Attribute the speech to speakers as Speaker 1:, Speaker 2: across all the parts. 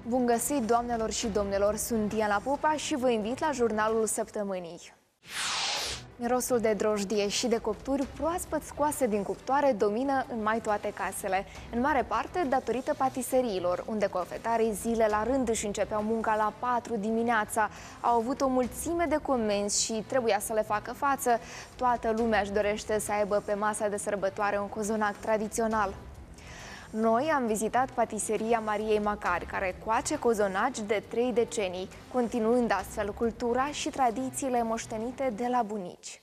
Speaker 1: Bun găsit, doamnelor și domnilor! Sunt Diana Pupa și vă invit la jurnalul săptămânii. Mirosul de drojdie și de copturi proaspăt scoase din cuptoare domină în mai toate casele, în mare parte datorită patiseriilor, unde cofetarii zile la rând își începeau munca la 4 dimineața. Au avut o mulțime de comenzi și trebuia să le facă față. Toată lumea își dorește să aibă pe masa de sărbătoare un cozonac tradițional. Noi am vizitat patiseria Mariei Macari, care coace cozonaci de 3 decenii, continuând astfel cultura și tradițiile moștenite de la bunici.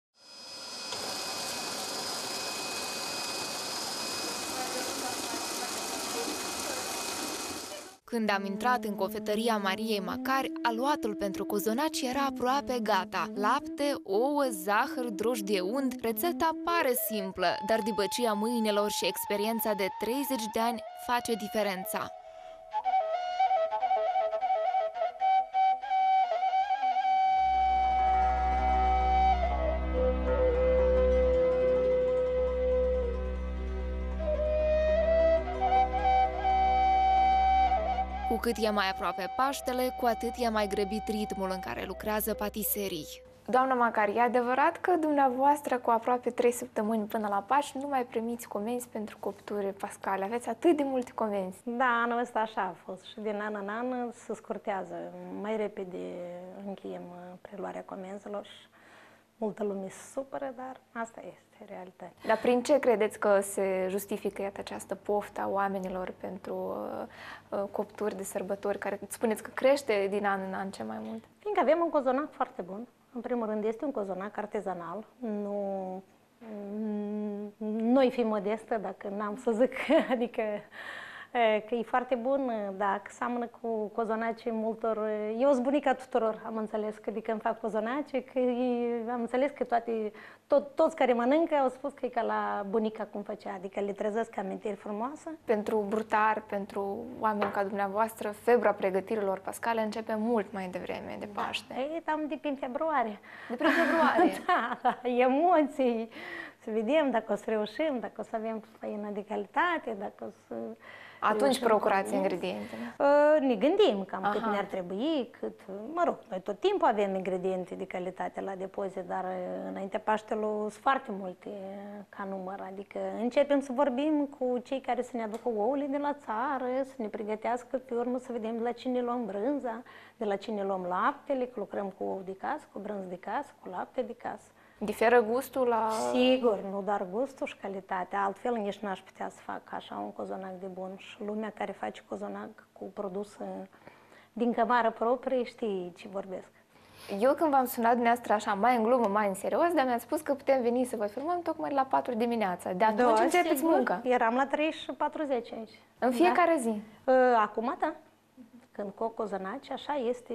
Speaker 1: Când am intrat în cofetăria Mariei Macari, aluatul pentru cozonaci era aproape gata. Lapte, ouă, zahăr, drojdie unt. Rețeta pare simplă, dar dibăcia mâinilor și experiența de 30 de ani face diferența. Cu cât e mai aproape Paștele, cu atât e mai grăbit ritmul în care lucrează patiserii. Doamna Macari, e adevărat că dumneavoastră, cu aproape 3 săptămâni până la Paști, nu mai primiți comenzi pentru copturi pascale? Aveți atât de multe comenzi.
Speaker 2: Da, anul ăsta așa a fost și din an în an se scurtează. Mai repede încheiem preluarea comenzilor și multă lume se supără, dar asta este realitatea.
Speaker 1: Dar prin ce credeți că se justifică, iată, această poftă a oamenilor pentru copturi de sărbători, care spuneți că crește din an în an ce mai mult?
Speaker 2: Fiindcă avem un cozonac foarte bun. În primul rând este un cozonac artezanal. Noi fi modestă, dacă n-am să zic, adică că e foarte bun, dacă seamănă cu cozonacii multor. Eu sunt bunica tuturor, am înțeles că de când fac cozonaci, că am înțeles că toți care mănâncă au spus că e ca la bunica cum făcea, adică le trezesc amintiri frumoase.
Speaker 1: Pentru brutari, pentru oameni ca dumneavoastră, febra pregătirilor pascale începe mult mai devreme de Paște.
Speaker 2: Da, de prin februarie.
Speaker 1: De prin februarie?
Speaker 2: Da, emoții, să vedem dacă o să reușim, dacă o să avem făină de calitate, dacă o să...
Speaker 1: Atunci procurați ingredientele?
Speaker 2: Ne gândim cam cât ne-ar trebui, mă rog, noi tot timpul avem ingrediente de calitate la depozit, dar înainte Paștelui sunt foarte multe ca număr, adică începem să vorbim cu cei care să ne aducă ouăle de la țară, să ne pregătească pe urmă să vedem de la cine luăm brânza, de la cine luăm laptele, că lucrăm cu ou de casă, cu brânză de casă, cu lapte de casă.
Speaker 1: Diferă gustul la...
Speaker 2: Sigur, nu doar gustul și calitatea, altfel nici n-aș putea să fac așa un cozonac de bun. Și lumea care face cozonac cu produs din cămară proprie știe ce vorbesc.
Speaker 1: Eu când v-am sunat dumneavoastră așa, mai în glumă, mai în serios, dar mi-ați spus că putem veni să vă filmăm tocmai la 4 dimineața. De atunci începeți munca.
Speaker 2: Eram la 3 și 40 aici.
Speaker 1: În fiecare zi?
Speaker 2: Acum, da. Când coc cozonaci, așa este,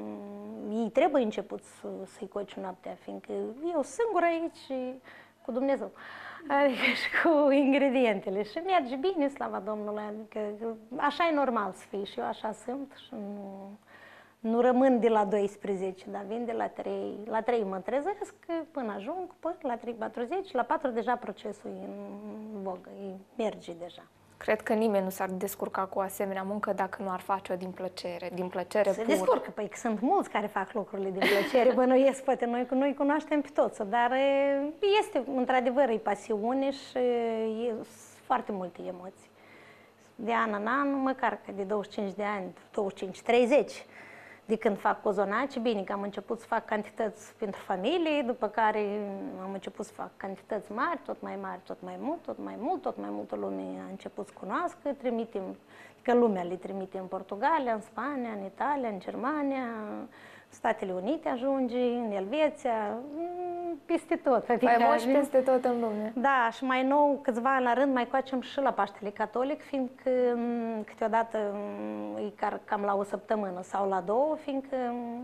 Speaker 2: ei trebuie început să-i coci noaptea, fiindcă eu singură aici cu Dumnezeu, adică și cu ingredientele și merge bine, slava Domnului, adică așa e normal să fie și eu așa sunt și nu rămân de la 12, dar vin de la 3, la 3 mă trezesc până ajung, până la 3:40, la 4 deja procesul e în vogă, merge deja.
Speaker 1: Cred că nimeni nu s-ar descurca cu o asemenea muncă dacă nu ar face-o din plăcere
Speaker 2: Se descurcă, păi sunt mulți care fac lucrurile din plăcere, bănuiesc, poate noi cunoaștem pe toți, dar este, într-adevăr, e pasiune și e foarte multe emoții. De an în an, măcar că de 25 de ani, 25-30, de când fac cozonaci, bine că am început să fac cantități pentru familie, după care am început să fac cantități mari, tot mai mari, tot mai mult, tot mai multă lume a început să cunoască, trimitem, că lumea le trimite în Portugalia, în Spania, în Italia, în Germania, Statele Unite ajunge, în Elveția, peste tot.
Speaker 1: Adică mai și peste tot în lume.
Speaker 2: Da, și mai nou, câțiva ani la rând, mai coacem și la Paștele Catolic, fiindcă câteodată e cam la o săptămână sau la 2, fiindcă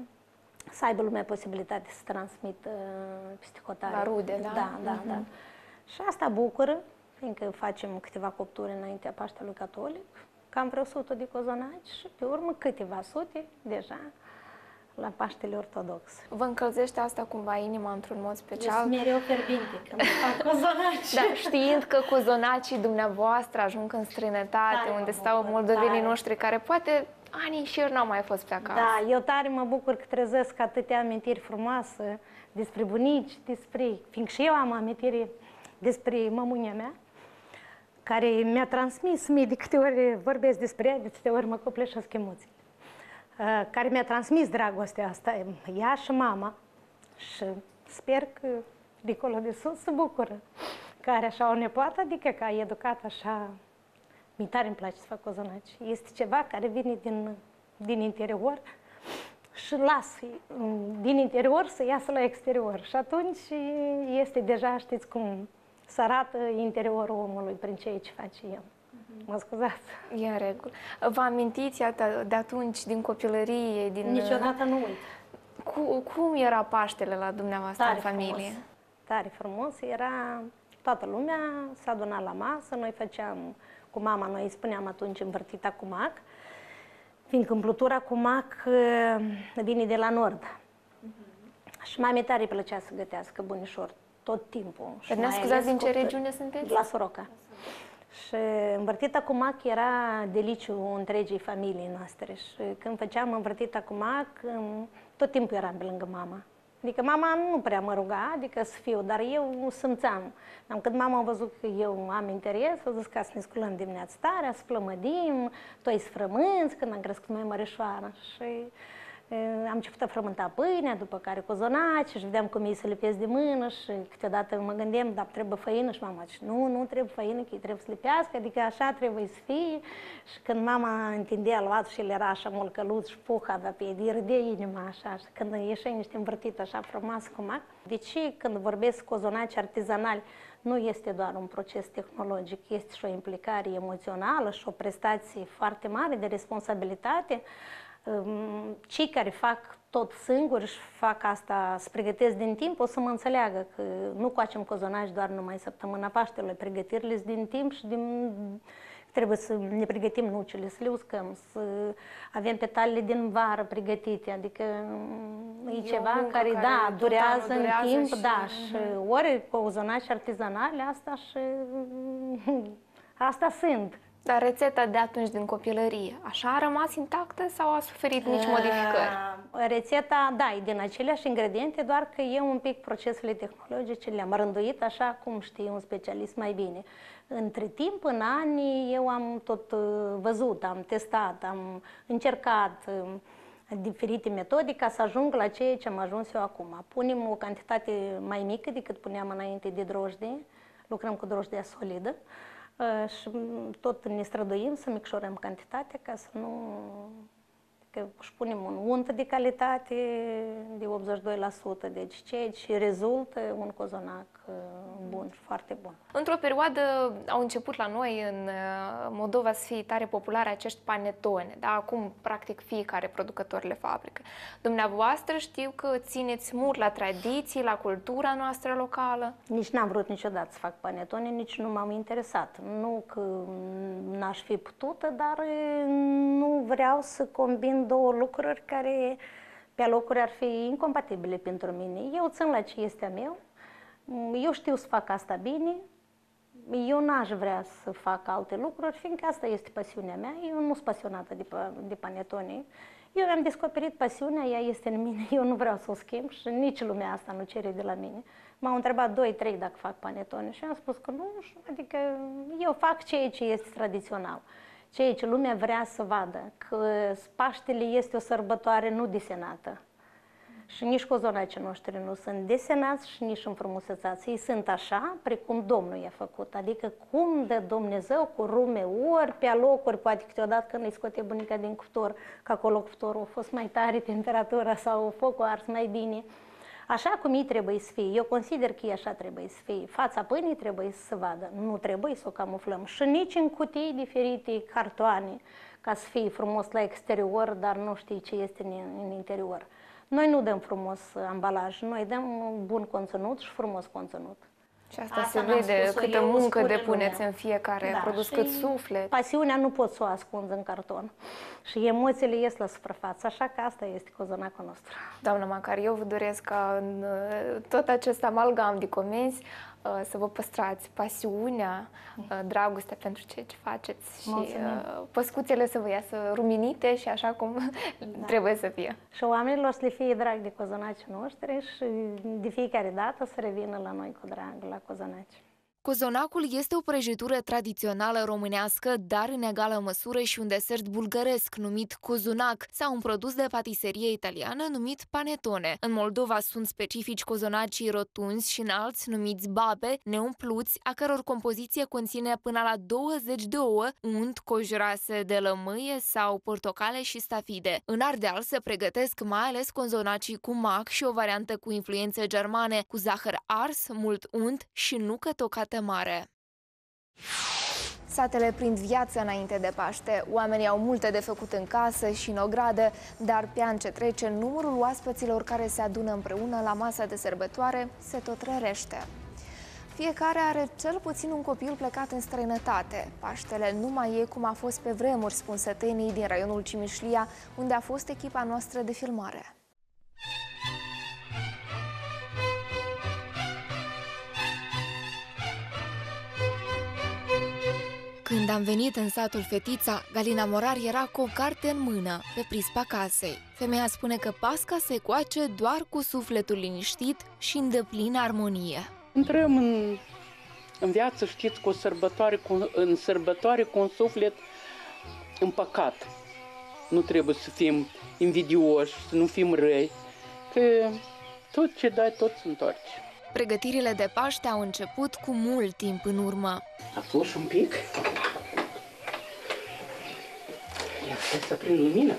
Speaker 2: să aibă lumea posibilitate să transmită peste hotare.
Speaker 1: La rude, da?
Speaker 2: Da. Și asta bucură, fiindcă facem câteva copturi înaintea Paștelui Catolic, cam vreo 100 de cozonaci și pe urmă câteva sute deja la Paștele Ortodox.
Speaker 1: Vă încălzește asta cumva inima într-un mod special?
Speaker 2: Sunt mereu fierbinte când fac cozonaci.
Speaker 1: Da, știind că cozonacii dumneavoastră ajung în străinătate, unde stau moldovenii noștri, care poate Ani și eu n-am mai fost pe acasă.
Speaker 2: Da, eu tare mă bucur că trezesc atâtea amintiri frumoase despre bunici, fiindcă și eu am amintiri despre mămunia mea, care mi-a transmis mie de câte ori vorbesc despre ea, de câte ori mă copleșesc emoții, care mi-a transmis dragostea asta, ea și mama, și sper că dincolo de sus se bucură că are așa o nepoată, adică că a educat așa. Mi tare îmi place să fac cozonaci. Este ceva care vine din interior și las din interior să iasă la exterior. Și atunci este deja, știți cum, să arată interiorul omului prin ceea ce face el. Mă scuzați.
Speaker 1: E în regulă. Vă amintiți de atunci, din copilărie?
Speaker 2: Niciodată nu uit.
Speaker 1: Cum era Paștele la dumneavoastră
Speaker 2: Tare
Speaker 1: în familie?
Speaker 2: frumos. Tare frumos. Era toată lumea, s-a adunat la masă, noi făceam cu mama, noi îi spuneam atunci învârtita cu mac, fiindcă împlutura cu mac vine de la nord. Și mamei tare îi plăcea să gătească bunișor tot timpul.
Speaker 1: Ne scuzați, din ce regiune sunteți?
Speaker 2: La Soroca. Și învârtita cu mac era deliciu întregii familii noastre. Și când făceam învârtita cu mac, tot timpul eram pe lângă mama. Adică mama nu prea mă ruga, adică să fiu, dar eu simțeam. Când mama a văzut că eu am interes, a zis ca să ne sculăm dimineața tare, să flămădim, toi să frămânți, când am crescut mai mărișoară. Și am început a frământa pâinea, după care cozonaci și vedeam cum ei se lipesc de mână și câteodată mă gândeam, dar trebuie făină și mama zice, nu trebuie făină, că ei trebuie să lipească, adică așa trebuie să fie. Și când mama întindea luatul și el era așa molcăluț și puh avea pe ei, râdea inima așa și când ieșea niște învârtit așa frumos cu mac. Deci când vorbesc cozonaci artizanali, nu este doar un proces tehnologic, este și o implicare emoțională și o prestație foarte mare de responsabilitate. Cei care fac tot singuri și fac asta, se pregătesc din timp, o să mă înțeleagă că nu facem cozonaci doar numai săptămâna Paștelui, pregătirile din timp și trebuie să ne pregătim nucile, să le uscăm, să avem petalele din vară pregătite, adică e ceva care da, durează în timp, și... da, și ori cozonaci artizanale, asta sunt.
Speaker 1: Dar rețeta de atunci din copilărie, așa a rămas intactă sau a suferit mici modificări?
Speaker 2: Rețeta, da, e din aceleași ingrediente, doar că eu un pic procesele tehnologice le-am rânduit așa cum știe un specialist mai bine. Între timp, în ani, eu am tot văzut, am testat, am încercat diferite metode ca să ajung la ceea ce am ajuns eu acum. Punem o cantitate mai mică decât puneam înainte de drojdie, lucrăm cu drojdia solidă. Și tot ne străduim să micșorăm cantitatea ca să nu... că își punem un unt de calitate de 82%, deci ceea ce rezultă un cozonac bun și foarte bun.
Speaker 1: Într-o perioadă au început la noi în Moldova să fie tare populare acești panetone, da? Acum practic fiecare producător le fabrică. Dumneavoastră știu că țineți mult la tradiții, la cultura noastră locală.
Speaker 2: Nici n-am vrut niciodată să fac panetone, nici nu m-am interesat. Nu că n-aș fi putută, dar nu vreau să combin două lucruri care pe locuri ar fi incompatibile pentru mine. Eu țin la ce este a meu, eu știu să fac asta bine, eu n-aș vrea să fac alte lucruri, fiindcă asta este pasiunea mea, eu nu sunt pasionată de panetone. Eu mi-am descoperit pasiunea, ea este în mine, eu nu vreau să o schimb și nici lumea asta nu cere de la mine. M-au întrebat 2-3 dacă fac panetone și am spus că nu, adică eu fac ceea ce este tradițional. Ceea ce lumea vrea să vadă, că Paștele este o sărbătoare nu desenată. Și nici cozonacii noștri nu sunt desenați și nici înfrumusețați. Ei sunt așa, precum Domnul i-a făcut. Adică cum dă Dumnezeu cu rume, ori pe locuri, poate câteodată când îi scoate bunica din cuptor, că acolo cuptorul a fost mai tare temperatura sau focul a ars mai bine. Așa cum ei trebuie să fie. Eu consider că așa trebuie să fie. Fața pâinii trebuie să se vadă. Nu trebuie să o camuflăm. Și nici în cutii diferite, cartoane, ca să fie frumos la exterior, dar nu știi ce este în interior. Noi nu dăm frumos ambalaj, noi dăm bun conținut și frumos conținut.
Speaker 1: Și asta se vede, câtă muncă depuneți în fiecare produs, cât suflet.
Speaker 2: Pasiunea nu pot să o ascunzi în carton. Și emoțiile ies la suprafață, așa că asta este cozonacul nostru.
Speaker 1: Doamna Macar, eu vă doresc ca în tot acest amalgam de comenzi să vă păstrați pasiunea, dragostea pentru ceea ce faceți și păscuțele să vă iasă ruminite și așa cum trebuie să fie.
Speaker 2: Și oamenilor să le fie drag de cozonacii noștri și de fiecare dată să revină la noi cu drag, la cozonaci.
Speaker 1: Cozonacul este o prăjitură tradițională românească, dar în egală măsură și un desert bulgăresc numit cozonac sau un produs de patiserie italiană numit panetone. În Moldova sunt specifici cozonacii rotunzi și înalți numiți babe, neumpluți, a căror compoziție conține până la 20 de ouă, unt, coji rase de lămâie sau portocale și stafide. În Ardeal se pregătesc mai ales cozonacii cu mac și o variantă cu influențe germane, cu zahăr ars, mult unt și nucă tocată mare. Satele prind viață înainte de Paște. Oamenii au multe de făcut în casă și în ogradă, dar pe an ce trece, numărul oaspeților care se adună împreună la masa de sărbătoare se tot rărește. Fiecare are cel puțin un copil plecat în străinătate. Paștele nu mai e cum a fost pe vremuri, spun sătenii din raionul Cimișlia, unde a fost echipa noastră de filmare. Când am venit în satul Fetița, Galina Morar era cu o carte în mână, pe prispa casei. Femeia spune că Pasca se coace doar cu sufletul liniștit și în deplină armonie.
Speaker 3: Intrăm în viață, știți, cu o sărbătoare, în sărbătoare cu un suflet împăcat. Nu trebuie să fim invidioși, să nu fim răi, că tot ce dai, tot se întoarce.
Speaker 1: Pregătirile de Paște au început cu mult timp în urmă.
Speaker 3: Afloși un pic. Ia, hai să prind lumină.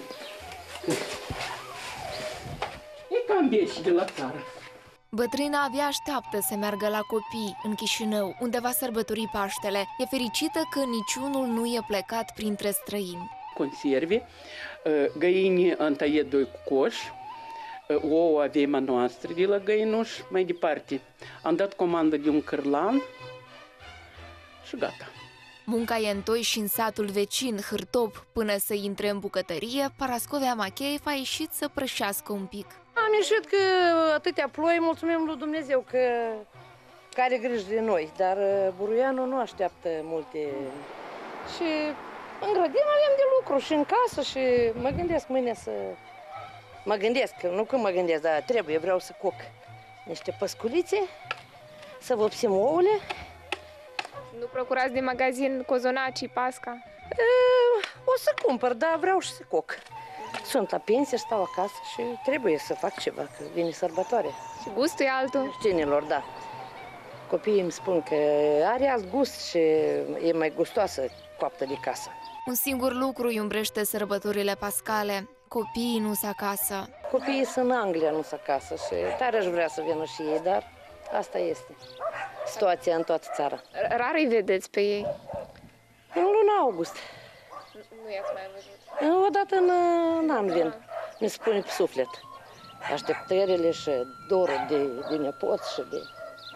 Speaker 3: E cam bieși de la țară.
Speaker 1: Bătrâna abia așteaptă să meargă la copii în Chișinău, unde va sărbători Paștele. E fericită că niciunul nu e plecat printre străini.
Speaker 3: Conserve, găini am tăiat 2 cocoși, ouă avem a noastră de la găinuș, mai departe. Am dat comandă de un cârlan și gata.
Speaker 1: Munca e întoi și în satul vecin, Hârtop. Până să intre în bucătărie, Parascovia Macheev a ieșit să prășească un pic.
Speaker 4: Am ieșit că atâtea ploi, mulțumim lui Dumnezeu că are grijă de noi, dar buruianul nu așteaptă multe. Și în grădină avem de lucru și în casă și mă gândesc mâine să... Mă gândesc, nu că mă gândesc, dar vreau să coc niște păsculițe, să vopsim ouăle.
Speaker 1: Nu procurați din magazin cozonacii, pasca?
Speaker 4: O să cumpăr, dar vreau și să coc. Sunt la pensie, stau acasă și trebuie să fac ceva, că vine sărbătoare.
Speaker 1: Și gustul e altul?
Speaker 4: Știinilor, da. Copiii îmi spun că are alt gust și e mai gustoasă coaptă de casă.
Speaker 1: Un singur lucru îi umbrește sărbătorile pascale. Copiii nu sunt acasă.
Speaker 4: Copiii sunt în Anglia, nu sunt acasă și tare aș vrea să vină și ei, dar asta este situația în toată țara.
Speaker 1: Rar îi vedeți pe ei?
Speaker 4: În luna august.
Speaker 1: Nu i-ați mai văzut?
Speaker 4: Odată în an vin. Mi spune pe suflet. Așteptările și dorul de nepoți și de...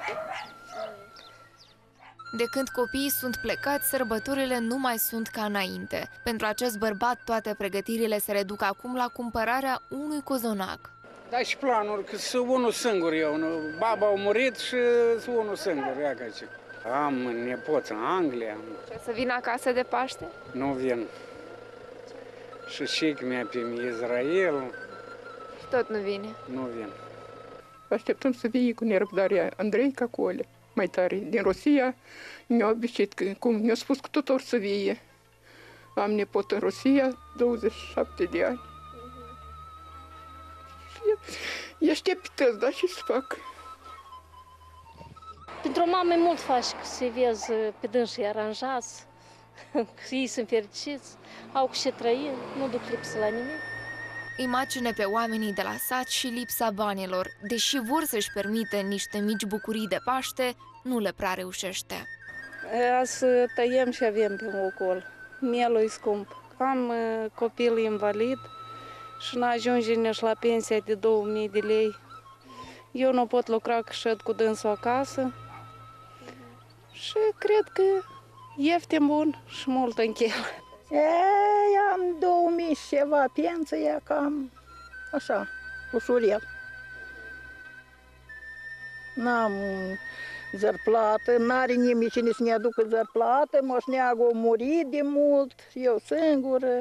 Speaker 1: De când copiii sunt plecați, sărbătorile nu mai sunt ca înainte. Pentru acest bărbat, toate pregătirile se reduc acum la cumpărarea unui cozonac.
Speaker 5: Da, și planul, că sunt unul singur eu. Baba a murit și sunt unul singur. Ia că ce. Am nepoți în Anglia.
Speaker 1: Și o să vină acasă de Paște?
Speaker 5: Nu vin. Și șic mea pe Israel.
Speaker 1: Și tot nu vine?
Speaker 5: Nu vin.
Speaker 6: Așteptăm să vie cu nerăbdare Andrei Cacole, mai tare, din Rusia. Mi-a obișnuit, cum mi-a spus că tot or să vie. Am nepot în Rusia, 27 de ani. Și așteptăți, da, și să fac.
Speaker 7: Pentru o mamă e mult faci să vezi pe dânsii aranjați, că ei sunt fericiți, au cu ce trăi, nu duc lipsă la nimic.
Speaker 1: Imagine pe oamenii de la sat și lipsa banilor. Deși vor să-și permită niște mici bucurii de Paște, nu le prea reușește.
Speaker 8: Azi tăiem și avem pe ocol. Mielul e scump. Am copil invalid și nu ajunge nici la pensia de 2000 de lei. Eu nu pot lucra că șed cu dânsul acasă Și cred că ieftin bun și mult în chel.
Speaker 9: Am 2000 și ceva pensie, cam așa, ușurel. N-am zărplată, n-are nimeni cine să ne aducă zărplată, moșneagul a murit de mult, eu singură,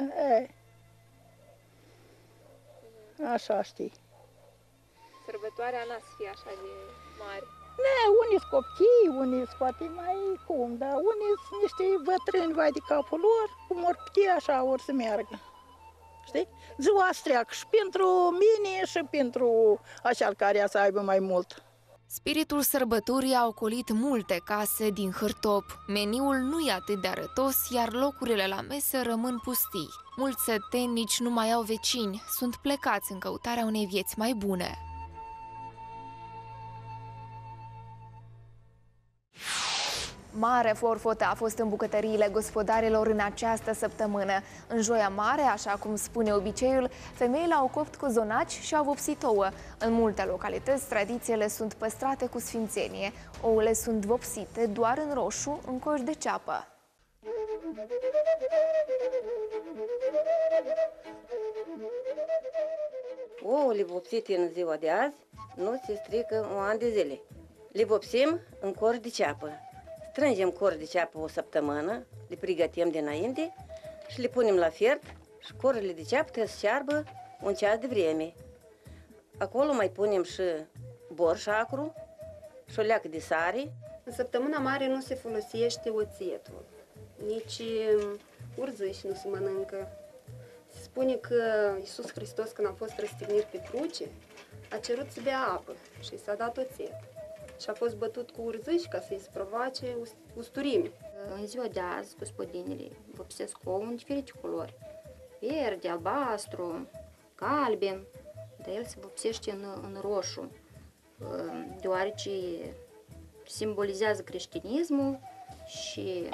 Speaker 9: așa știi.
Speaker 1: Sărbătoarea n-a să fie așa de mare.
Speaker 9: Ne, unii sunt copii, unii sunt poate mai cum, dar unii sunt niște bătrâni vai de capul lor, cum ori putea așa, ori să meargă. Știi? Ziua streacă și pentru mine și pentru așa care să aibă mai mult.
Speaker 1: Spiritul sărbătorii a ocolit multe case din Hârtop. Meniul nu e atât de arătos, iar locurile la mese rămân pustii. Mulți săteni nici nu mai au vecini, sunt plecați în căutarea unei vieți mai bune. Mare forfotă a fost în bucătăriile gospodarilor în această săptămână. În Joia Mare, așa cum spune obiceiul, femeile au copt cozonaci și au vopsit ouă. În multe localități, tradițiile sunt păstrate cu sfințenie. Ouăle sunt vopsite doar în roșu, în coș de ceapă.
Speaker 10: Ouăle vopsite în ziua de azi nu se strică un an de zile. Le vopsim în coș de ceapă. Strângem coș de ceapă o săptămână, le pregătim dinainte și le punem la fiert și corurile de ceapă trebuie să șearbă un ceas de vreme. Acolo mai punem și borș acru și o leacă de sare.
Speaker 11: În săptămâna mare nu se folosește oțetul, nici urziși nu se mănâncă. Se spune că Iisus Hristos, când a fost răstignit pe cruce, a cerut să bea apă și s-a dat oțet. Și a fost bătut cu urziși ca să-i provoace usturime.
Speaker 12: În ziua de azi, gospodinele vopsesc ouă în diferite culori. Verde, albastru, galben, dar el se vopsește în roșu, deoarece simbolizează creștinismul și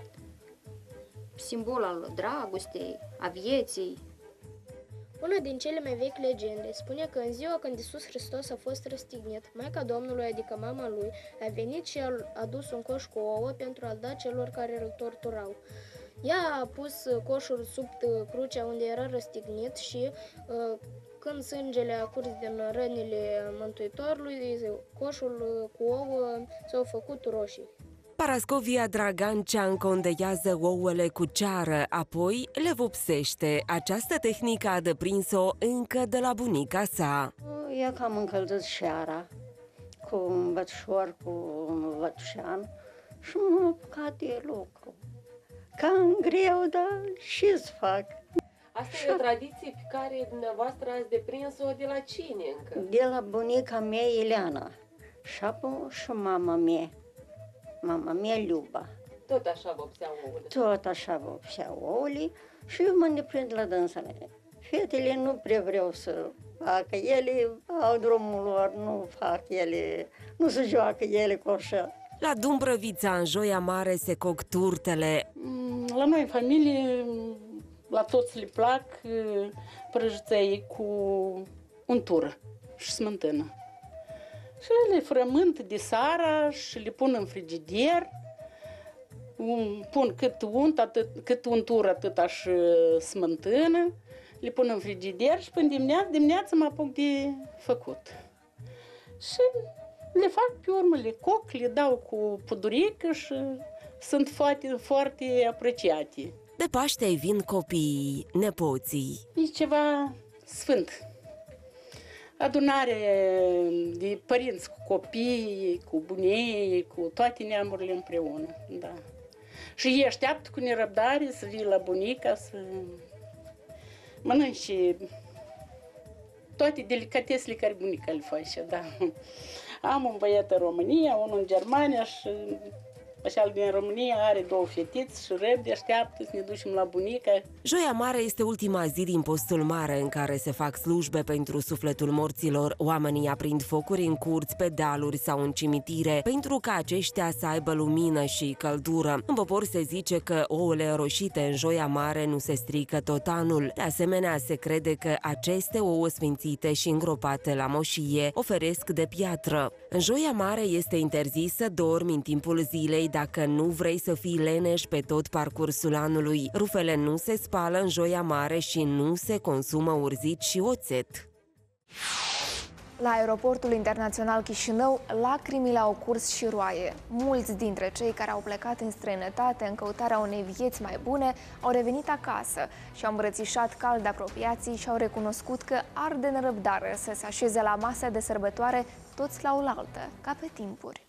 Speaker 12: simbol al dragostei, a vieții.
Speaker 13: Una din cele mai vechi legende spune că în ziua când Iisus Hristos a fost răstignit, Maica Domnului, adică mama lui, a venit și a adus un coș cu ouă pentru a-l da celor care îl torturau. Ea a pus coșul sub crucea unde era răstignit și când sângele a curs din rănile Mântuitorului, coșul cu ouă s-au făcut roșii.
Speaker 14: Parascovia Dragancea încondeiază ouăle cu ceară, apoi le vopsește. Această tehnică a deprins-o încă de la bunica sa.
Speaker 15: Ea cam încălzit seara cu un bătșor, cu un vătușan și m-am apucat de lucru. Cam greu, dar ce să fac?
Speaker 16: Asta e o tradiție pe care dumneavoastră ați deprins-o de la cine încă?
Speaker 15: De la bunica mea, Ileana, și mama mea. Mama mea, Luba.
Speaker 16: Tot așa vopseau ouăle?
Speaker 15: Tot așa vopseau ouăle și eu mă neprind la dânsele. Fetele nu prea vreau să facă, ele au drumul lor, nu fac ele, nu se joacă ele cu așa.
Speaker 14: La Dumbrăvița, în Joia Mare, se coc turtele.
Speaker 3: La noi, în familie, la toți le plac prăjiței cu untură și smântână. Și le frământ de seara și le pun în frigider. Pun cât untură, atâta și smântână. Le pun în frigider și până dimineața mă apuc de făcut. Și le fac pe urmă, le coc, le dau cu pudurică și sunt foarte, foarte apreciate.
Speaker 14: De Paște vin copiii, nepoții.
Speaker 3: E ceva sfânt. Adunare de părinți cu copii, cu bunii, cu toate neamurile împreună. Da. Și ei așteaptă cu nerăbdare să vii la bunica, să mănânci toate delicatesele care bunica le face. Da. Am un băiat în România, unul în Germania și așa din România are 2 fetiți și răbde așteaptă să ne ducem la bunica.
Speaker 14: Joia Mare este ultima zi din postul mare în care se fac slujbe pentru sufletul morților. Oamenii aprind focuri în curți, pe dealuri sau în cimitire pentru ca aceștia să aibă lumină și căldură. În popor se zice că ouăle roșite în Joia Mare nu se strică tot anul. De asemenea, se crede că aceste ouă sfințite și îngropate la moșie oferesc de piatră. În Joia Mare este interzis să dormi în timpul zilei dacă nu vrei să fii leneș pe tot parcursul anului. Rufele nu se spală în Joia Mare și nu se consumă urzit și oțet.
Speaker 1: La aeroportul internațional Chișinău, lacrimile au curs și roaie. Mulți dintre cei care au plecat în străinătate în căutarea unei vieți mai bune au revenit acasă și au îmbrățișat cald apropiații și au recunoscut că arde nerăbdare să se așeze la masa de sărbătoare toți la oaltă, ca pe timpuri.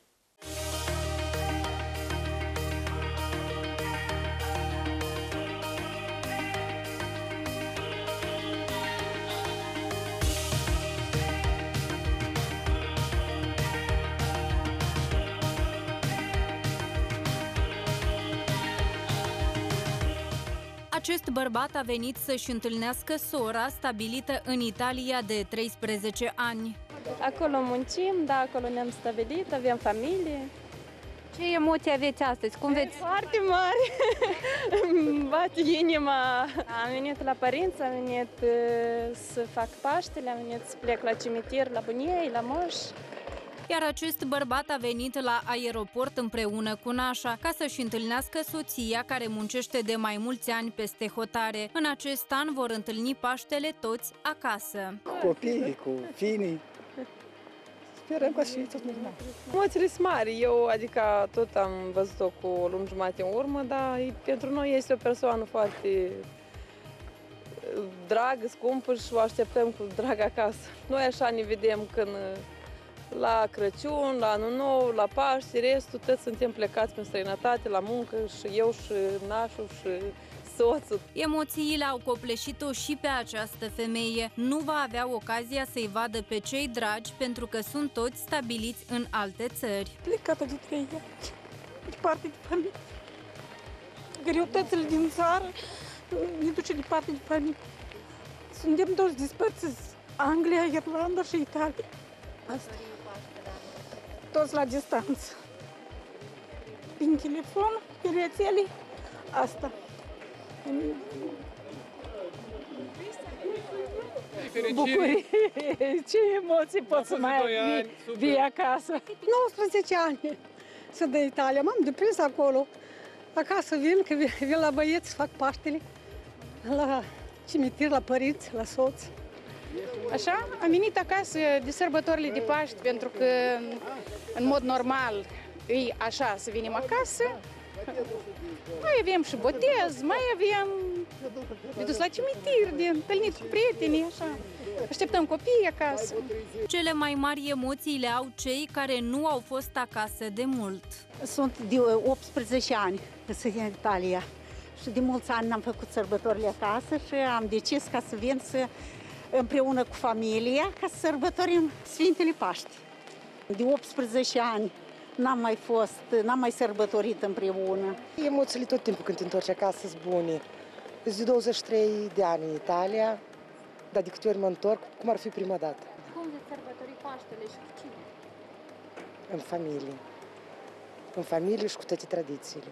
Speaker 17: Acest bărbat a venit să-și întâlnească sora, stabilită în Italia de 13 ani.
Speaker 18: Acolo muncim, da, acolo ne-am stabilit, avem familie.
Speaker 17: Ce emoții aveți astăzi? Cum veți?
Speaker 18: Foarte mari! Îmi bate inima. Am venit la părinți, am venit să fac Paștele, am venit să plec la cimitir, la buniei, la moș.
Speaker 17: Iar acest bărbat a venit la aeroport împreună cu nașa ca să-și întâlnească soția care muncește de mai mulți ani peste hotare. În acest an vor întâlni Paștele toți acasă.
Speaker 19: Cu copiii, cu finii. Sperăm că și tot normal.
Speaker 18: Emoțiile sunt mari. Eu, adică, tot am văzut-o cu o lună jumătate în urmă, dar pentru noi este o persoană foarte dragă, scumpă și o așteptăm cu drag acasă. Noi așa ne vedem când la Crăciun, la Anul Nou, la Paște, restul, toți suntem plecați în străinătate, la muncă, și eu, și nașul, și soțul.
Speaker 17: Emoțiile au copleșit-o și pe această femeie. Nu va avea ocazia să-i vadă pe cei dragi, pentru că sunt toți stabiliți în alte țări.
Speaker 9: Plecată de 3 ani, departe de familie. Greutățile din țară ne duce departe de familie. Suntem toți dispărțiți, Anglia, Irlanda și Italia. Asta. Toți la distanță. Prin telefon, pe rețele, asta. Bucurie, ce emoții pot să mai vii acasă. 19 ani sunt de Italia, m-am deprins acolo. Acasă vin, că vin la băieți, fac Paștele, la cimitir, la părinți, la soț.
Speaker 20: Așa, am venit acasă de sărbătorile de Paști, pentru că în mod normal e așa să venim acasă. Mai avem și botez, mai avem de dus la cimitir, de întâlnit cu prietenii, așa. Așteptăm copiii acasă.
Speaker 17: Cele mai mari emoții le au cei care nu au fost acasă de mult.
Speaker 21: Sunt de 18 ani că sunt în Italia și de mulți ani n-am făcut sărbătorile acasă și am decis ca să vin să împreună cu familia ca să sărbătorim Sfintele Paști. De 18 ani n-am mai sărbătorit împreună.
Speaker 22: Emoțiile tot timpul când te întorci acasă sunt bune. Sunt de 23 de ani în Italia, dar de câte ori mă întorc, cum ar fi prima dată.
Speaker 17: Cum veți sărbători Paștele și cu cine?
Speaker 22: În familie. În familie și cu toate tradițiile.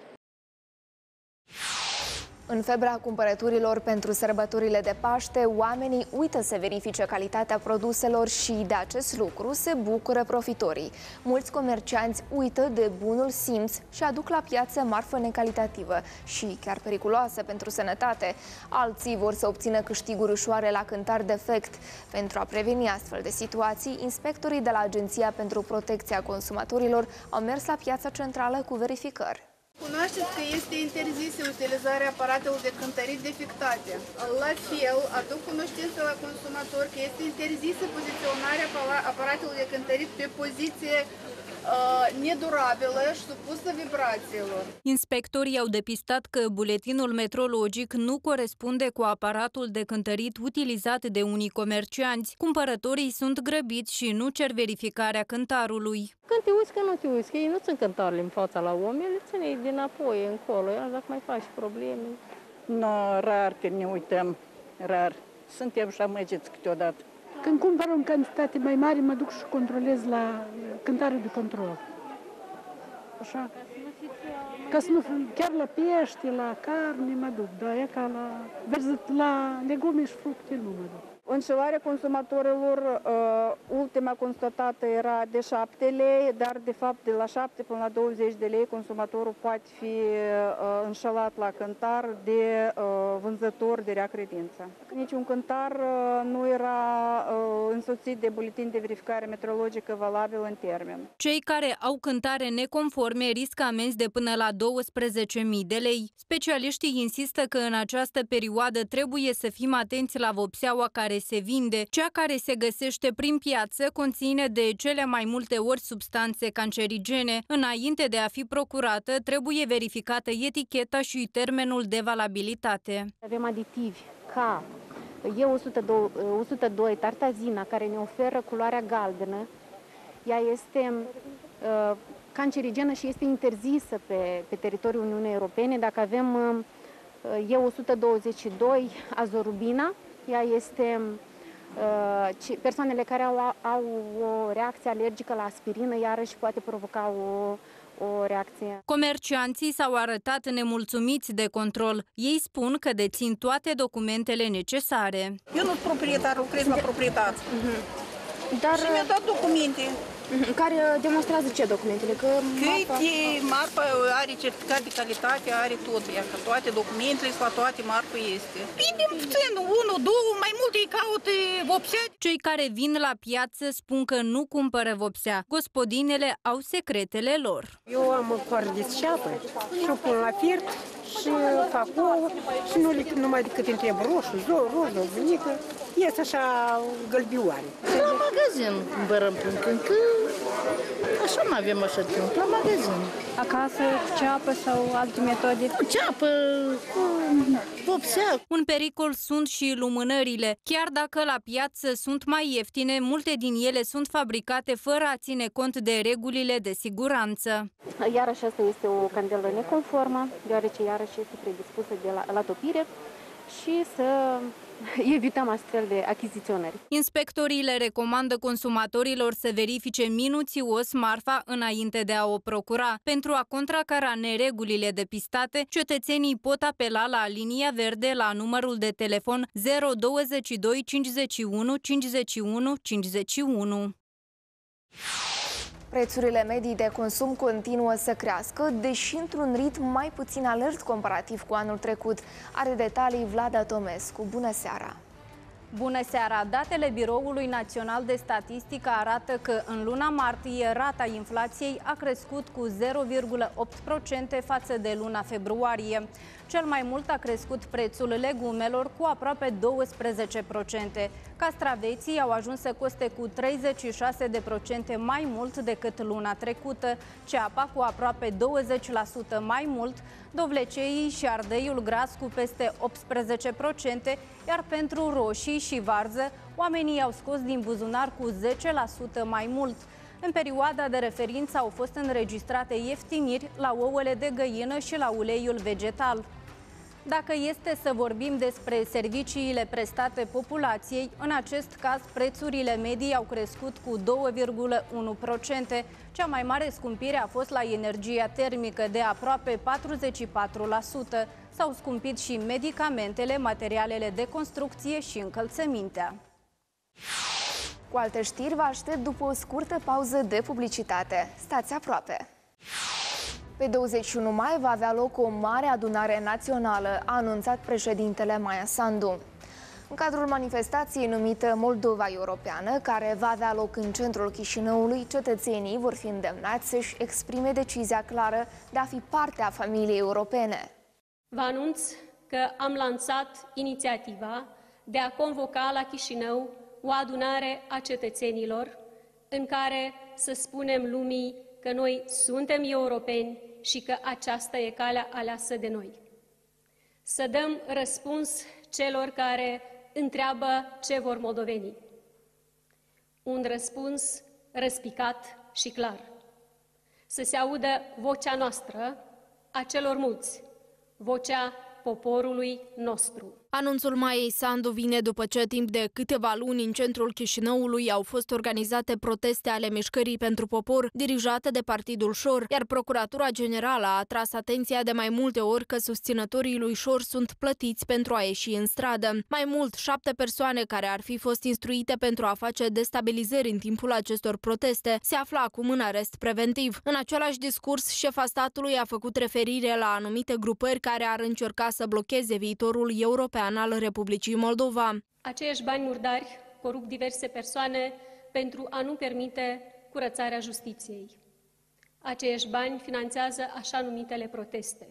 Speaker 1: În febra cumpărăturilor pentru sărbătorile de Paște, oamenii uită să verifice calitatea produselor și de acest lucru se bucură profitorii. Mulți comercianți uită de bunul simț și aduc la piață marfă necalitativă și chiar periculoasă pentru sănătate. Alții vor să obțină câștiguri ușoare la cântar defect. Pentru a preveni astfel de situații, inspectorii de la Agenția pentru Protecția Consumatorilor au mers la piața centrală cu verificări.
Speaker 23: Cunoașteți că este interzisă utilizarea aparatelor de cântărit defectate. La fel, aduc cunoștință la consumator că este interzisă poziționarea aparatelor de cântărit pe poziție nedurabilă și supusă vibrațiilor.
Speaker 17: Inspectorii au depistat că buletinul metrologic nu corespunde cu aparatul de cântărit utilizat de unii comercianți. Cumpărătorii sunt grăbiți și nu cer verificarea cântarului.
Speaker 2: Când te uiți, că nu te uiți, că ei nu țin cântarele în fața la om, ele ține dinapoi, încolo, iar dacă mai faci probleme.
Speaker 9: No, rar când ne uităm, rar. Suntem și amăgiți câteodată. Când cumpăr în cantitate mai mare, mă duc și controlez la cântare de control. Așa. Ca să nu, chiar la pește, la carne mă duc, dar e ca la legume și fructe nu mă duc.
Speaker 24: Înșelarea consumatorilor
Speaker 4: ultima constatată era de 7 lei, dar de fapt de la 7 până la 20 de lei consumatorul poate fi înșelat la cântar de vânzător de rea credință. Niciun cântar nu era însoțit de buletin de verificare meteorologică valabil în termen.
Speaker 17: Cei care au cântare neconforme riscă amenzi de până la 12.000 de lei. Specialiștii insistă că în această perioadă trebuie să fim atenți la vopseaua care se vinde. Cea care se găsește prin piață conține de cele mai multe ori substanțe cancerigene. Înainte de a fi procurată, trebuie verificată eticheta și termenul de valabilitate.
Speaker 5: Avem aditivi ca E102 tartazina, care ne oferă culoarea galbenă. Ea este cancerigenă și este interzisă pe teritoriul Uniunii Europene. Dacă avem E122 azorubina, ea este persoanele care au o reacție alergică la aspirină, iarăși poate provoca o reacție.
Speaker 17: Comercianții s-au arătat nemulțumiți de control. Ei spun că dețin toate documentele necesare.
Speaker 9: Eu nu sunt proprietar, lucrez la proprietate.
Speaker 5: Dar
Speaker 9: și mi-au dat documente.
Speaker 5: Care demonstrează ce documentele? Că
Speaker 9: marfa are certificat de calitate, are tot, că toate documentele sau toate marfa este. Bine, puțin, 1, 2, mai multe îi caută vopsea.
Speaker 17: Cei care vin la piață spun că nu cumpără vopsea. Gospodinele au secretele lor.
Speaker 6: Eu am coară de ceapă și o pun la fiert și fac ouă și nu numai decât îmi trebuie roșu, roșu, bunică, ies așa gălbioare.
Speaker 9: La magazin cumpărăm când așa nu avem așa timp, la magazin.
Speaker 5: Acasă, cu ceapă sau alte metode?
Speaker 9: Cu ceapă, cu vopsea.
Speaker 17: Un pericol sunt și lumânările. Chiar dacă la piață sunt mai ieftine, multe din ele sunt fabricate fără a ține cont de regulile de siguranță.
Speaker 5: Iarăși asta este o candelă neconformă, deoarece iarăși este predispusă la topire și să evităm astfel de achiziționări.
Speaker 17: Inspectorii le recomandă consumatorilor să verifice minuțios marfa înainte de a o procura. Pentru a contracara neregulile depistate, cetățenii pot apela la linia verde la numărul de telefon 022 51 51 51.
Speaker 1: Prețurile medii de consum continuă să crească, deși într-un ritm mai puțin alert comparativ cu anul trecut. Are detalii Vlada Tomescu. Bună seara!
Speaker 17: Bună seara! Datele Biroului Național de Statistică arată că în luna martie rata inflației a crescut cu 0,8% față de luna februarie. Cel mai mult a crescut prețul legumelor cu aproape 12%. Castraveții au ajuns să coste cu 36% mai mult decât luna trecută, ceapa cu aproape 20% mai mult, dovleceii și ardeiul gras cu peste 18%, iar pentru roșii și varză, oamenii au scos din buzunar cu 10% mai mult. În perioada de referință au fost înregistrate ieftiniri la ouăle de găină și la uleiul vegetal. Dacă este să vorbim despre serviciile prestate populației, în acest caz prețurile medii au crescut cu 2,1%. Cea mai mare scumpire a fost la energia termică de aproape 44%. S-au scumpit și medicamentele, materialele de construcție și încălțămintea.
Speaker 1: Cu alte știri vă aștept după o scurtă pauză de publicitate. Stați aproape! Pe 21 mai va avea loc o mare adunare națională, a anunțat președintele Maia Sandu. În cadrul manifestației numită Moldova Europeană, care va avea loc în centrul Chișinăului, cetățenii vor fi îndemnați să-și exprime decizia clară de a fi parte a familiei europene.
Speaker 24: Vă anunț că am lansat inițiativa de a convoca la Chișinău o adunare a cetățenilor în care să spunem lumii că noi suntem europeni și că aceasta e calea aleasă de noi. Să dăm răspuns celor care întreabă ce vor moldovenii. Un răspuns răspicat și clar. Să se audă vocea noastră, a celor mulți, vocea poporului nostru.
Speaker 7: Anunțul Maiei Sandu vine după ce timp de câteva luni în centrul Chișinăului au fost organizate proteste ale Mișcării pentru Popor, dirijate de Partidul Șor, iar Procuratura Generală a atras atenția de mai multe ori că susținătorii lui Șor sunt plătiți pentru a ieși în stradă. Mai mult, 7 persoane care ar fi fost instruite pentru a face destabilizări în timpul acestor proteste se află acum în arest preventiv. În același discurs, șefa statului a făcut referire la anumite grupări care ar încerca să blocheze viitorul european al Republicii Moldova.
Speaker 24: Aceiași bani murdari corup diverse persoane pentru a nu permite curățarea justiției. Aceiași bani finanțează așa numitele proteste.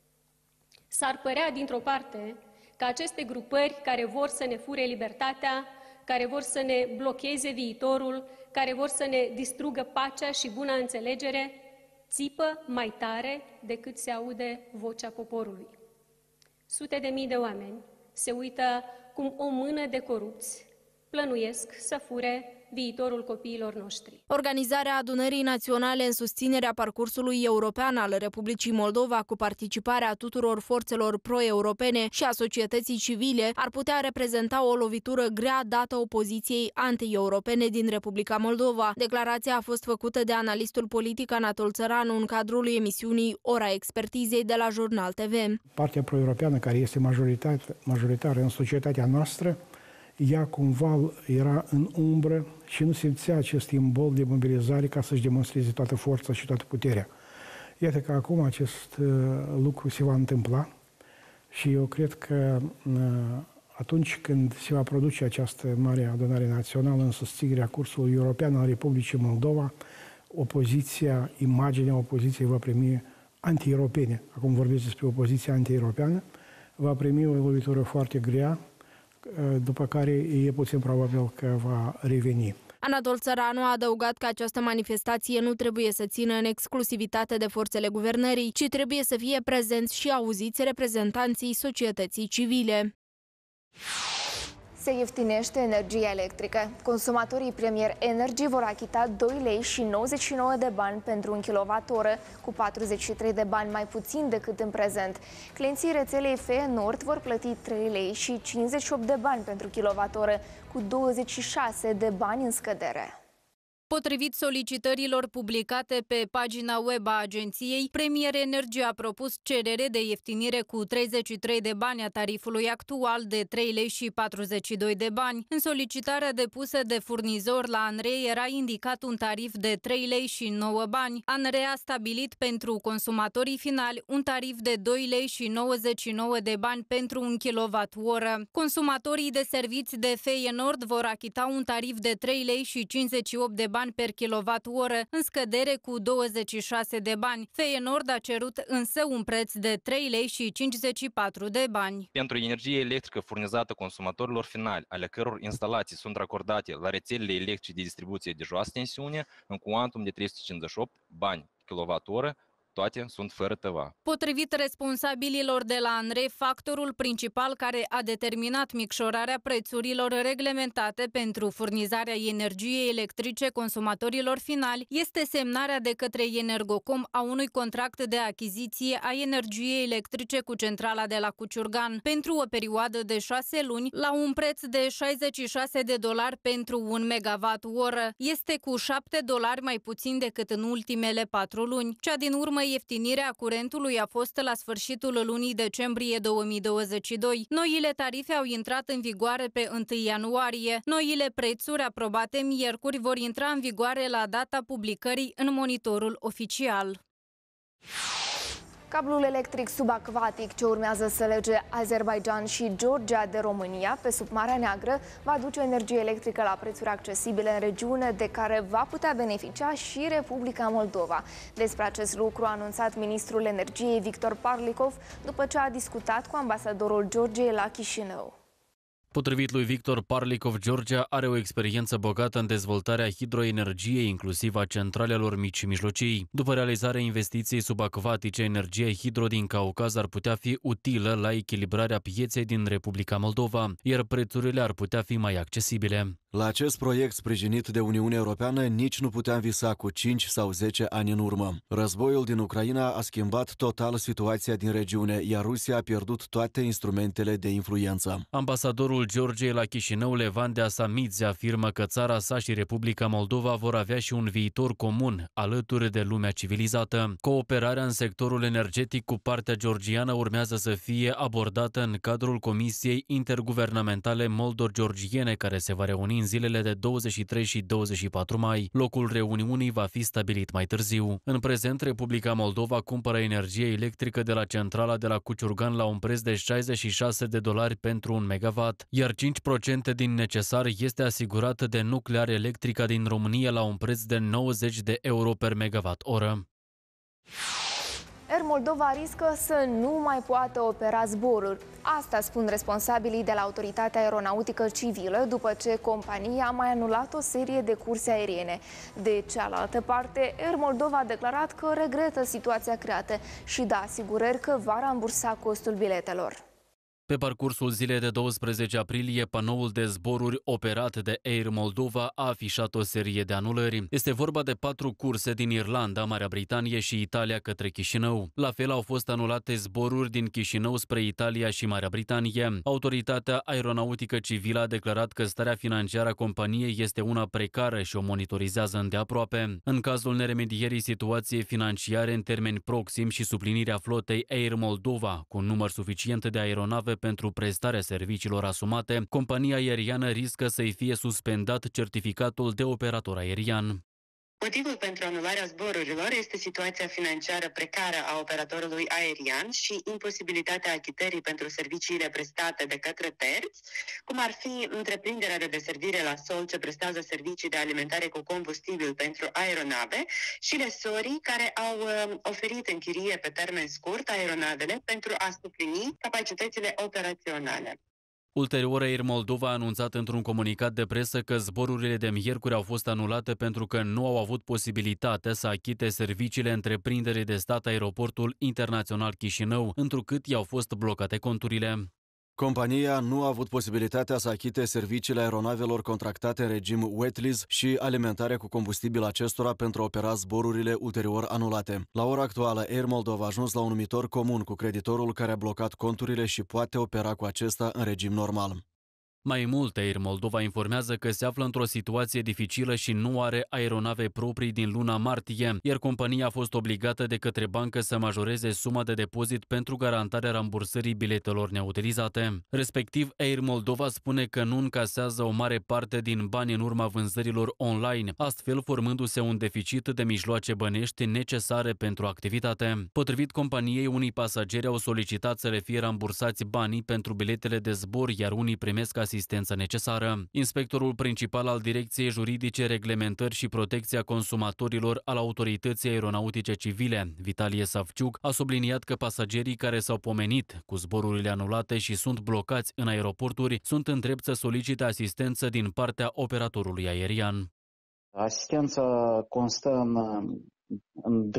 Speaker 24: S-ar părea, dintr-o parte, că aceste grupări care vor să ne fure libertatea, care vor să ne blocheze viitorul, care vor să ne distrugă pacea și buna înțelegere, țipă mai tare decât se aude vocea poporului. Sute de mii de oameni se uită cum o mână de corupți plănuiesc să fure viitorul copiilor noștri.
Speaker 7: Organizarea adunării naționale în susținerea parcursului european al Republicii Moldova cu participarea tuturor forțelor pro-europene și a societății civile ar putea reprezenta o lovitură grea dată opoziției anti-europene din Republica Moldova. Declarația a fost făcută de analistul politic Anatol Țăranu în cadrul emisiunii Ora Expertizei de la Jurnal TV.
Speaker 8: Partea pro-europeană, care este majoritară în societatea noastră, ea cumva era în umbră și nu simțea acest simbol de mobilizare ca să-și demonstreze toată forța și toată puterea. Iată că acum acest lucru se va întâmpla și eu cred că atunci când se va produce această mare adunare națională în susținerea cursului european al Republicii Moldova, opoziția, imaginea opoziției va primi anti-europene. Acum vorbesc despre opoziția anti-europeană, va primi o lovitură foarte grea, după care e puțin probabil că va reveni.
Speaker 7: Anatol Țăranu a adăugat că această manifestație nu trebuie să țină în exclusivitate de forțele guvernării, ci trebuie să fie prezenți și auziți reprezentanții societății civile.
Speaker 1: Se ieftinește energia electrică. Consumatorii Premier Energy vor achita 2 lei și 99 de bani pentru 1 kWh, cu 43 de bani mai puțin decât în prezent. Clienții rețelei FE Nord vor plăti 3 lei și 58 de bani pentru kWh, cu 26 de bani în scădere.
Speaker 17: Potrivit solicitărilor publicate pe pagina web a agenției, Premier Energy a propus cerere de ieftinire cu 33 de bani a tarifului actual de 3 lei și 42 de bani. În solicitarea depusă de furnizor la ANRE era indicat un tarif de 3 lei și 9 bani. ANRE a stabilit pentru consumatorii finali un tarif de 2 lei și 99 de bani pentru 1 kWh. Consumatorii deserviți de FE Nord vor achita un tarif de 3 lei și 58 de bani per kWh, în scădere cu 26 de bani. FE Nord a cerut însă un preț de 3 lei și 54 de bani.
Speaker 10: Pentru energie electrică furnizată consumatorilor finali, ale căror instalații sunt racordate la rețelele electrice de distribuție de joasă tensiune, în cuantum de 358 bani kWh, toate sunt fără TVA.
Speaker 17: Potrivit responsabililor de la ANRE, factorul principal care a determinat micșorarea prețurilor reglementate pentru furnizarea energiei electrice consumatorilor finali este semnarea de către Energocom a unui contract de achiziție a energiei electrice cu centrala de la Cuciurgan pentru o perioadă de 6 luni la un preț de $66 pentru 1 MWh. Este cu $7 mai puțin decât în ultimele 4 luni. Cea din urmă ieftinirea curentului a fost la sfârșitul lunii decembrie 2022. Noile tarife au intrat în vigoare pe 1 ianuarie. Noile prețuri aprobate miercuri vor intra în vigoare la data publicării în monitorul oficial.
Speaker 1: Cablul electric subacvatic ce urmează să lege Azerbaidjan și Georgia de România pe sub Marea Neagră va aduce energie electrică la prețuri accesibile în regiune, de care va putea beneficia și Republica Moldova. Despre acest lucru a anunțat ministrul energiei Victor Parlikov după ce a discutat cu ambasadorul Georgiei la Chișinău.
Speaker 11: Potrivit lui Victor Parlikov, Georgia are o experiență bogată în dezvoltarea hidroenergiei, inclusiv a centralelor mici și mijlocii. După realizarea investiției subacvatice, energia hidro din Caucaz ar putea fi utilă la echilibrarea pieței din Republica Moldova, iar prețurile ar putea fi mai accesibile.
Speaker 12: La acest proiect sprijinit de Uniunea Europeană nici nu puteam visa cu 5 sau 10 ani în urmă. Războiul din Ucraina a schimbat total situația din regiune, iar Rusia a pierdut toate instrumentele de influență.
Speaker 11: Ambasadorul Georgiei la Chișinău, Levandea Samidze, afirmă că țara sa și Republica Moldova vor avea și un viitor comun, alături de lumea civilizată. Cooperarea în sectorul energetic cu partea georgiană urmează să fie abordată în cadrul Comisiei Interguvernamentale Moldo-Georgiene, care se va reuni în zilele de 23 și 24 mai. Locul reuniunii va fi stabilit mai târziu. În prezent, Republica Moldova cumpără energie electrică de la centrala de la Cuciurgan la un preț de $66 pentru 1 megawatt, iar 5% din necesar este asigurat de Nuclear Electrica din România la un preț de €90 per megawatt-oră.
Speaker 1: Air Moldova riscă să nu mai poată opera zboruri. Asta spun responsabilii de la Autoritatea Aeronautică Civilă după ce compania a mai anulat o serie de curse aeriene. De cealaltă parte, Air Moldova a declarat că regretă situația creată și dă asigurări că va rambursa costul biletelor.
Speaker 11: Pe parcursul zilei de 12 aprilie, panoul de zboruri operat de Air Moldova a afișat o serie de anulări. Este vorba de 4 curse din Irlanda, Marea Britanie și Italia către Chișinău. La fel au fost anulate zboruri din Chișinău spre Italia și Marea Britanie. Autoritatea Aeronautică Civilă a declarat că starea financiară a companiei este una precară și o monitorizează îndeaproape. În cazul neremedierii situației financiare în termeni proximi și suplinirea flotei Air Moldova cu un număr suficient de aeronave pentru prestarea serviciilor asumate, compania aeriană riscă să-i fie suspendat certificatul de operator aerian.
Speaker 13: Motivul pentru anularea zborurilor este situația financiară precară a operatorului aerian și imposibilitatea achitării pentru serviciile prestate de către terți, cum ar fi întreprinderea de deservire la sol ce prestează servicii de alimentare cu combustibil pentru aeronave și lesorii care au oferit în chirie pe termen scurt aeronavele pentru a suplini capacitățile operaționale.
Speaker 11: Ulterior, Air Moldova a anunțat într-un comunicat de presă că zborurile de miercuri au fost anulate pentru că nu au avut posibilitatea să achite serviciile întreprinderii de stat Aeroportul Internațional Chișinău, întrucât i-au fost blocate conturile.
Speaker 12: Compania nu a avut posibilitatea să achite serviciile aeronavelor contractate în regim wet lease și alimentarea cu combustibil acestora pentru a opera zborurile ulterior anulate. La ora actuală, Air Moldova a ajuns la un numitor comun cu creditorul care a blocat conturile și poate opera cu acesta în regim normal.
Speaker 11: Mai mult, Air Moldova informează că se află într-o situație dificilă și nu are aeronave proprii din luna martie, iar compania a fost obligată de către bancă să majoreze suma de depozit pentru garantarea rambursării biletelor neutilizate. Respectiv, Air Moldova spune că nu încasează o mare parte din bani în urma vânzărilor online, astfel formându-se un deficit de mijloace bănești necesare pentru activitate. Potrivit companiei, unii pasageri au solicitat să le fie rambursați banii pentru biletele de zbor, iar unii primesc asistență necesară. Inspectorul principal al Direcției Juridice, Reglementări și Protecția Consumatorilor al Autorității Aeronautice Civile, Vitalie Savciuc, a subliniat că pasagerii care s-au pomenit cu zborurile anulate și sunt blocați în aeroporturi sunt în drept să solicite asistență din partea operatorului aerian.
Speaker 15: Asistența constă în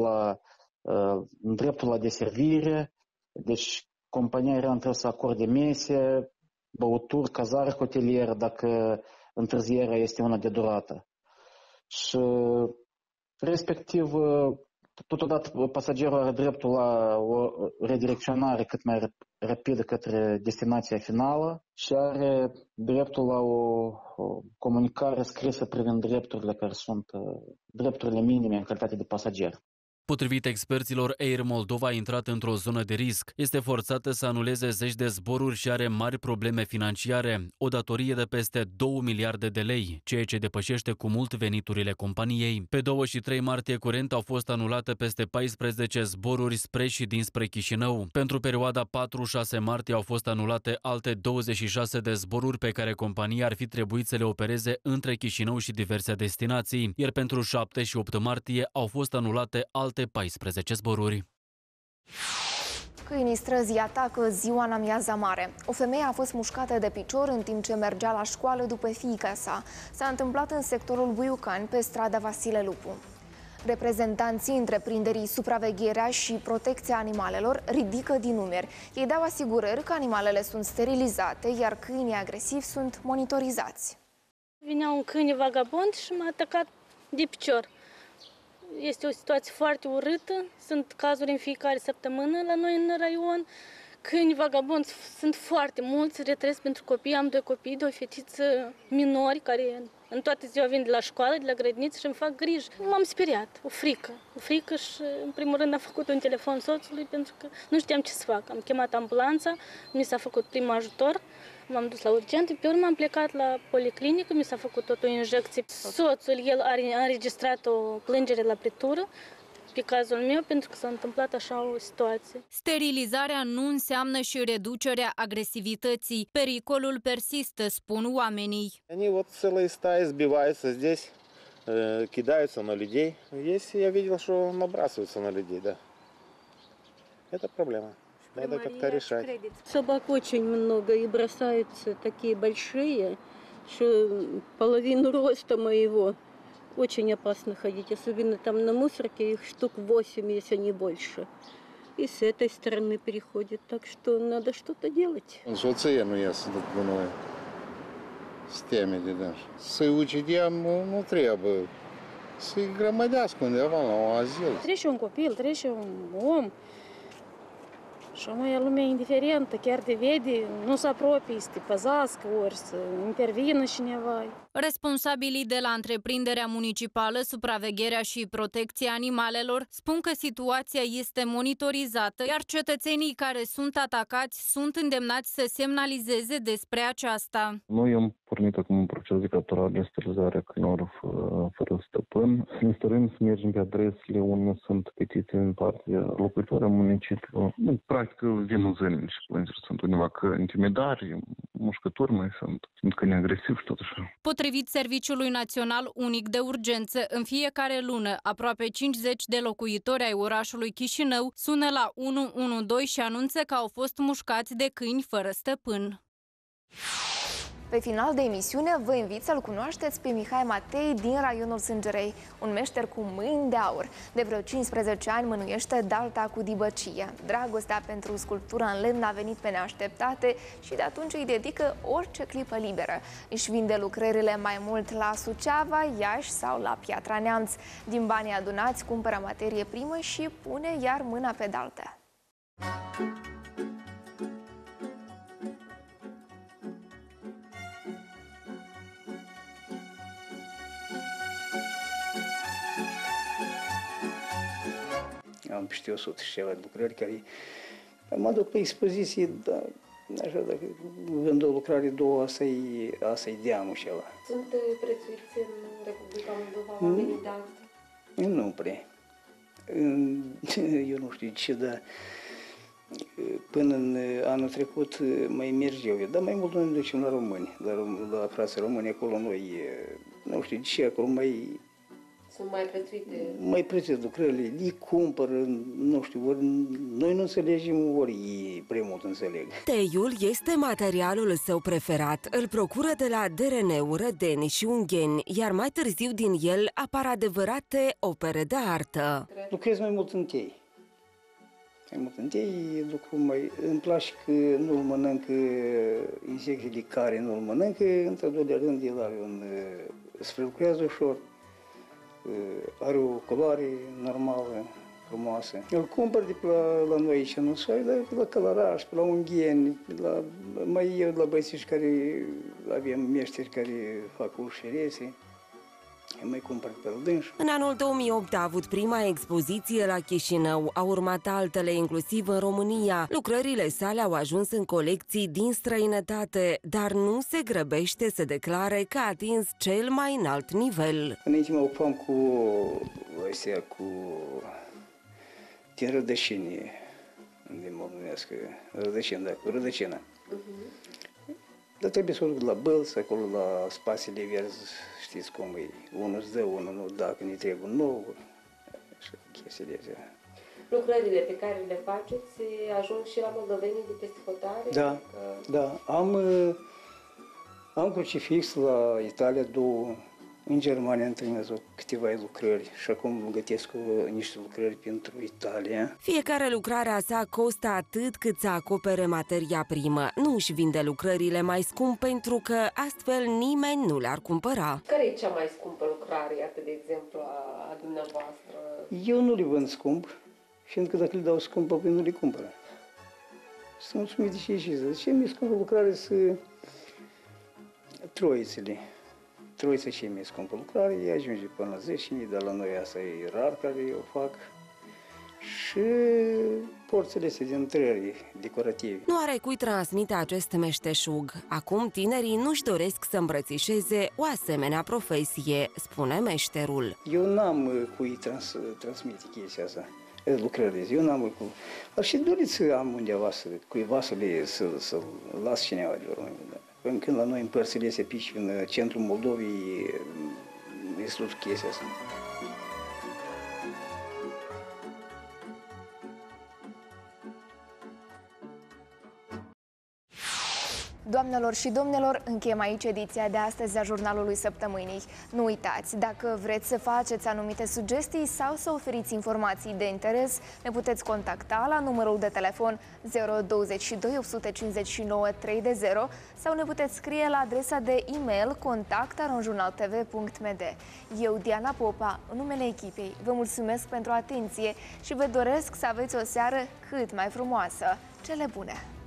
Speaker 15: dreptul la deservire, deci compania aeriană trebuie să acorde mese, băuturi, cazare hotelieră, dacă întârzierea este una de durată. Și respectiv, totodată pasagerul are dreptul la o redirecționare cât mai rapidă către destinația finală și are dreptul la o comunicare scrisă privind drepturile care sunt drepturile minime în calitate de pasager.
Speaker 11: Potrivit experților, Air Moldova a intrat într-o zonă de risc. Este forțată să anuleze zeci de zboruri și are mari probleme financiare, o datorie de peste 2 miliarde de lei, ceea ce depășește cu mult veniturile companiei. Pe 2 și 3 martie curent au fost anulate peste 14 zboruri spre și dinspre Chișinău. Pentru perioada 4-6 martie au fost anulate alte 26 de zboruri pe care compania ar fi trebuit să le opereze între Chișinău și diverse destinații, iar pentru 7 și 8 martie au fost anulate alte 14 zboruri.
Speaker 1: Câinii străzii atacă ziua în amiaza mare. O femeie a fost mușcată de picior în timp ce mergea la școală după fiica sa. S-a întâmplat în sectorul Buiucani, pe strada Vasile Lupu. Reprezentanții întreprinderii Supravegherea și Protecția Animalelor ridică din numeri. Ei dau asigurări că animalele sunt sterilizate, iar câinii agresivi sunt monitorizați.
Speaker 3: Vinea un câine vagabond și m-a atacat de picior. Este o situație foarte urâtă, sunt cazuri în fiecare săptămână la noi în raion. Câini vagabonzi sunt foarte mulți, retrăiesc pentru copii. Am 2 copii, 2 fetițe minori care în toată ziua vin de la școală, de la grădiniță și îmi fac griji. M-am speriat, o frică și în primul rând am făcut un telefon soțului pentru că nu știam ce să fac. Am chemat ambulanța, mi s-a făcut prim ajutor, m-am dus la urgență, pe urmă am plecat la policlinică, mi s-a făcut tot o injecție. Soțul, el a înregistrat o plângere la pretură pe cazul meu, pentru că s-a întâmplat așa o situație.
Speaker 17: Sterilizarea nu înseamnă și reducerea agresivității. Pericolul persistă, spun oamenii.
Speaker 14: Они вот целые стаи сбиваются здесь, кидаются на людей. Есть, я видел, что набрасываются на людей, да. Это проблема. Надо как-то решать.
Speaker 16: Собак очень много и бросаются такие большие, что половину роста моего. Очень опасно ходить, особенно там на мусорке, их штук 8, если не больше. И с этой стороны переходит, так что надо что-то делать.
Speaker 14: Soția nu iasă de gunoi. Se teme de dâns. Să-i ucidea nu trebuie. Să-i grămădească undeva la un azil.
Speaker 3: Trece un copil, trece un om. Și mai lumea indiferentă, chiar te vede, nu se apropie, să te păzească, ori să intervină cineva.
Speaker 17: Responsabilii de la întreprinderea municipală, supravegherea și protecția animalelor spun că situația este monitorizată, iar cetățenii care sunt atacați sunt îndemnați să semnalizeze despre aceasta.
Speaker 19: Noi am pornit acum un proces de capturare de sterilizare a câinilor fără stăpân. Ne stărim să mergem pe adresele unde sunt petiții în partea locuitoare a municipiului. Practic vin zilnic și plângeri. Sunt undeva că intimidari, mușcături mai sunt câini agresivi și tot așa.
Speaker 17: Potrivit Serviciului Național Unic de Urgență, în fiecare lună, aproape 50 de locuitori ai orașului Chișinău sună la 112 și anunță că au fost mușcați de câini fără stăpân.
Speaker 1: Pe final de emisiune, vă invit să-l cunoașteți pe Mihai Matei din raionul Sângerei, un meșter cu mâini de aur. De vreo 15 ani mânuiește dalta cu dibăcie. Dragostea pentru sculptura în lemn a venit pe neașteptate și de atunci îi dedică orice clipă liberă. Își vinde lucrările mai mult la Suceava, Iași sau la Piatra Neamț. Din banii adunați, cumpără materie primă și pune iar mâna pe daltă.
Speaker 25: Am peste 100 și ceva de lucrări care mă duc pe expoziție, dar așa, dacă vând o lucrare, 2, asta-i deamul ceva.
Speaker 26: Sunt prețuiți în Republica Moldova oamenii de altă?
Speaker 25: Nu prea. Eu nu știu ce, dar până în anul trecut mai mergeau eu, dar mai mult noi ne ducem la români, la frații români, acolo noi, nu știu ce, acolo mai...
Speaker 26: Sunt mai prețuite?
Speaker 25: Mai prețuite lucrările, îi cumpără, nu știu, ori noi nu înțelegem, ori ei prea mult înțeleg.
Speaker 27: Teiul este materialul său preferat. Îl procură de la DRN, Rădeni și Ungheni, iar mai târziu din el apar adevărate opere de artă.
Speaker 25: Lucrez mai mult în tei. Mai mult în tei, lucru mai... Îmi place că nu-l mănâncă insectele care nu-l mănâncă, într-al doilea rând el are se prelucrează ușor. Are o culoare normală, frumoasă. Îl cumpăr de pe la noi aici în Usoi, dar pe la Călăraș, pe la Ungheni, mai eu la băiețiși care avem meșteri care fac ușerese, mai cumpăr pe la dânși.
Speaker 27: În anul 2008 a avut prima expoziție la Chișinău, a urmat altele inclusiv în România. Lucrările sale au ajuns în colecții din străinătate, dar nu se grăbește să declare că a atins cel mai înalt nivel.
Speaker 25: Înainte mă ocupam cu din Rădășini, unde mă numesc, Rădăcina. Dar trebuie să o duc la Bălți, acolo la spațiile verzi, știți cum e, unul îți dă, unul nu, dacă ne trebuie nou, și chestiile astea.
Speaker 26: Lucrările pe care le faceți ajung și la moldovenii de peste hotare?
Speaker 25: Da, da. Am crucifix la Italia, 2 În Germania am trimis câteva lucrări și acum gătesc niște lucrări pentru Italia.
Speaker 27: Fiecare lucrare a sa costă atât cât să acopere materia primă. Nu își vinde lucrările mai scump pentru că astfel nimeni nu le-ar cumpăra.
Speaker 26: Care e cea mai scumpă lucrare, iată, de exemplu, a dumneavoastră?
Speaker 25: Eu nu le vând scump, fiindcă dacă le dau scump, apoi nu le cumpără. Sunt mulțumit de ce și zic. Ce mi-e scumpă lucrare să troițele. Troița ce mi-e scumpă lucrare, ea ajunge până la 10.000, dar la noi asta e rar care eu fac. Și porțile astea din trări decorative.
Speaker 27: Nu are cui transmite acest meșteșug. Acum tinerii nu-și doresc să îmbrățișeze o asemenea profesie, spune meșterul.
Speaker 25: Eu n-am cui transmite chestia asta, lucrările. Eu n-am cui. Dar și doriți să am undeva cuiva să las cineva de urmă. Până când la noi în părțile astea pici, în centrul Moldovei, este tot chestia asta.
Speaker 1: Doamnelor și domnilor, încheiem aici ediția de astăzi a Jurnalului Săptămânii. Nu uitați, dacă vreți să faceți anumite sugestii sau să oferiți informații de interes, ne puteți contacta la numărul de telefon 022 859 300 sau ne puteți scrie la adresa de e-mail contact@jurnaltv.md. Eu, Diana Popa, în numele echipei, vă mulțumesc pentru atenție și vă doresc să aveți o seară cât mai frumoasă. Cele bune!